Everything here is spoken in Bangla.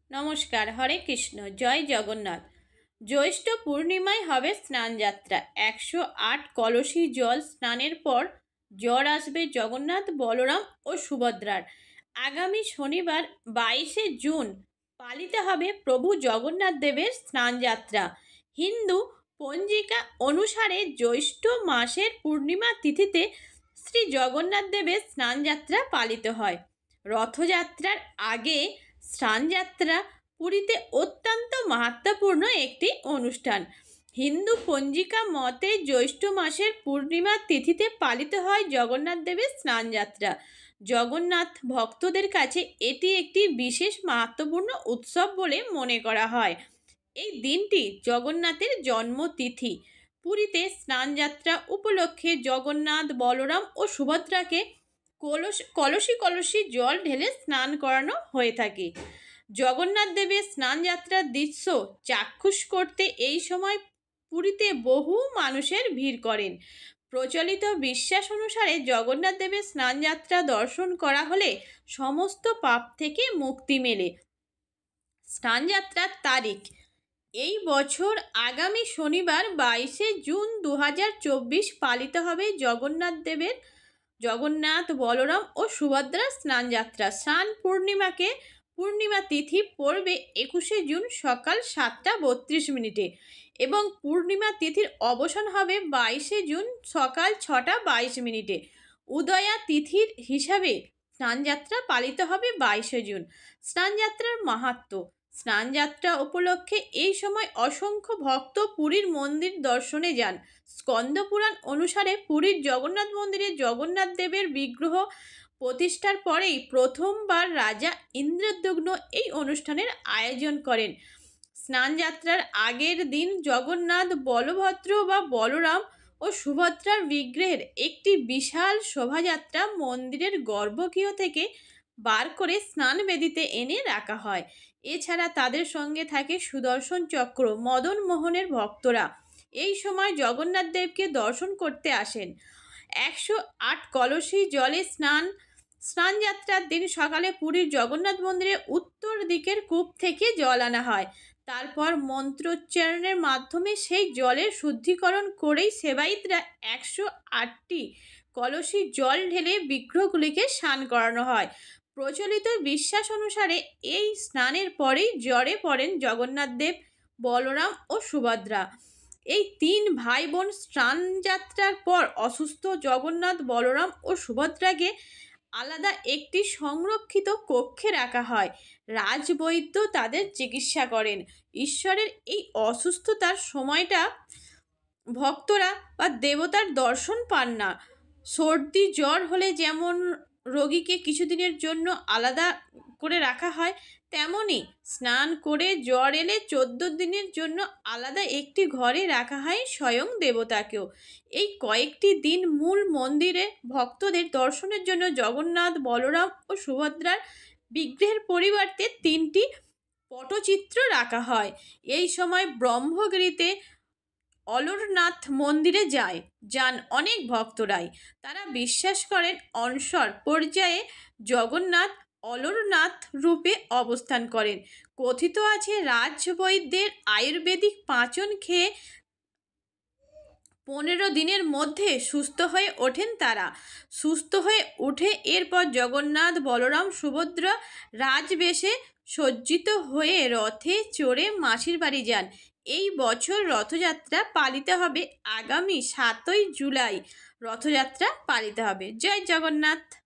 নমস্কার। হরে কৃষ্ণ। জয় জগন্নাথ। জ্যৈষ্ঠ পূর্ণিমায় হবে স্নানযাত্রা। 108 কলসি জল স্নানের পর জ্বর আসবে জগন্নাথ, বলরাম ও সুভদ্রার। আগামী শনিবার 22শে জুন পালিত হবে প্রভু জগন্নাথ দেবের স্নানযাত্রা। হিন্দু পঞ্জিকা অনুসারে জ্যৈষ্ঠ মাসের পূর্ণিমা তিথিতে শ্রী জগন্নাথ দেবের স্নানযাত্রা পালিত হয়। রথযাত্রার আগে স্নানযাত্রা পুরীতে অত্যন্ত মাহাত্ম্যপূর্ণ একটি অনুষ্ঠান। হিন্দু পঞ্জিকা মতে জ্যৈষ্ঠ মাসের পূর্ণিমা তিথিতে পালিত হয় জগন্নাথ দেবের স্নানযাত্রা। জগন্নাথ ভক্তদের কাছে এটি একটি বিশেষ মাহাত্ম্যপূর্ণ উৎসব বলে মনে করা হয়। এই দিনটি জগন্নাথের জন্মতিথি। পুরীতে স্নানযাত্রা উপলক্ষে জগন্নাথ, বলরাম ও সুভদ্রাকে কলসি কলসি জল ঢেলে স্নান করানো হয়ে থাকে। জগন্নাথ দেবের স্নানযাত্রার দৃশ্য চাক্ষুষ করতে এই সময় পুরীতে বহু মানুষের ভিড় করেন। প্রচলিত বিশ্বাস অনুসারে জগন্নাথ দেবের স্নানযাত্রা দর্শন করা হলে সমস্ত পাপ থেকে মুক্তি মেলে। স্নানযাত্রার তারিখ এই বছর আগামী শনিবার 22শে জুন 2024 পালিত হবে জগন্নাথ, বলরাম ও সুভদ্রার স্নানযাত্রা। স্নান পূর্ণিমা তিথি পড়বে 21শে জুন সকাল 7:32 এবং পূর্ণিমা তিথির অবসান হবে 22শে জুন সকাল 6:22। উদয়া তিথির হিসাবে স্নানযাত্রা পালিত হবে 22শে জুন। স্নানযাত্রার মাহাত্ম্য। স্নানযাত্রা উপলক্ষে এই সময় অসংখ্য ভক্ত পুরীর মন্দির দর্শনে যান। স্কন্দপুরাণ অনুসারে পুরীর জগন্নাথ মন্দিরে জগন্নাথ দেবের বিগ্রহ প্রতিষ্ঠার পরেই প্রথমবার রাজা ইন্দ্রদ্যুম্ন এই অনুষ্ঠানের আয়োজন করেন। স্নানযাত্রার আগের দিন জগন্নাথ, বলভদ্র বা বলরাম ও সুভদ্রার বিগ্রহের একটি বিশাল শোভাযাত্রা মন্দিরের গর্ভগৃহ থেকে বার করে স্নান বেদিতে এনে রাখা হয়। এছাড়া তাদের সঙ্গে থাকে সুদর্শন চক্র। মদন মোহনের ভক্তরা এই সময় জগন্নাথ দেবকে দর্শন করতে আসেন। 108 কলসি জলে স্নানযাত্রার দিন সকালে পুরীর জগন্নাথ মন্দিরে উত্তর দিকের কূপ থেকে জল আনা হয়। তারপর মন্ত্রোচ্চারণের মাধ্যমে সেই জলের শুদ্ধিকরণ করেই সেবায়িতরা 108টি কলসি জল ঢেলে বিগ্রহগুলিকে স্নান করানো হয়। প্রচলিত বিশ্বাস অনুসারে এই স্নানের পরেই জ্বরে পড়েন জগন্নাথ দেব, বলরাম ও সুভদ্রা। এই তিন ভাই বোন স্নানযাত্রার পর অসুস্থ জগন্নাথ, বলরাম ও সুভদ্রাকে আলাদা একটি সংরক্ষিত কক্ষে রাখা হয়। রাজবৈদ্য তাদের চিকিৎসা করেন। ঈশ্বরের এই অসুস্থতার সময়টা ভক্তরা বা দেবতার দর্শন পান না। সর্দি জ্বর হলে যেমন রোগীকে কিছুদিনের জন্য আলাদা করে রাখা হয়, তেমনি স্নান করে জ্বর এলে 14 দিনের জন্য আলাদা একটি ঘরে রাখা হয় স্বয়ং দেবতাকেও। এই কয়েকটি দিন মূল মন্দিরে ভক্তদের দর্শনের জন্য জগন্নাথ, বলরাম ও সুভদ্রার বিগ্রহের পরিবর্তে 3টি পটচিত্র রাখা হয়। এই সময় ব্রহ্মগিরিতে অলরনাথ মন্দিরে যান অনেক ভক্তরাই। তারা বিশ্বাস করেন অনসর পর্যায়ে জগন্নাথ অলরনাথ রূপে অবস্থান করেন। কথিত আছে রাজবৈদ্যের আয়ুর্বেদিক পাঁচন খেয়ে 15 দিনের মধ্যে সুস্থ হয়ে ওঠেন তারা। সুস্থ হয়ে উঠে এরপর জগন্নাথ, বলরাম, সুভদ্রা রাজবেশে সজ্জিত হয়ে রথে চড়ে মাসির বাড়ি যান। এই বছর রথযাত্রা পালিত হবে আগামী 7ই জুলাই। রথযাত্রা পালিত হবে। জয় জগন্নাথ।